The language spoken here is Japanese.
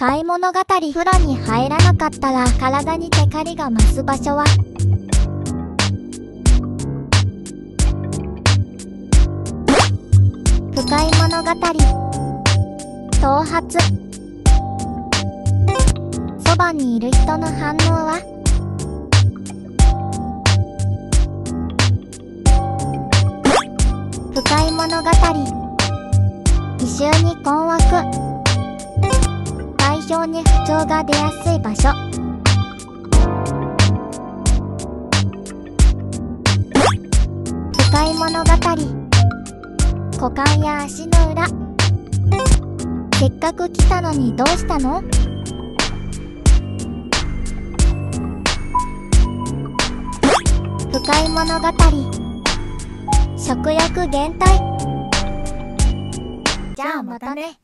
深い物語。風呂に入らなかったら体にテカリが増す場所は？深い物語。頭髪。そばにいる人の反応は？深い物語。異臭に困惑。体表に不調が出やすい場所。深い物語。股間や足の裏。せっかく来たのにどうしたの？深い物語。食欲減退。じゃあまたね。